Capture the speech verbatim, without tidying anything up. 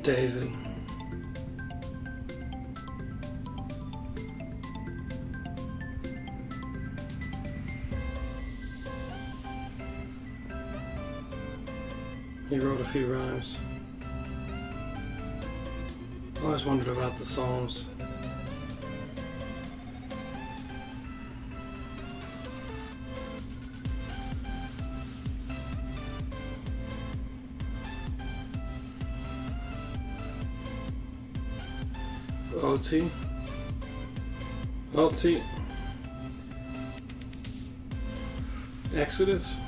David. He wrote a few rhymes. I always wondered about the Psalms. O T. O T. Exodus.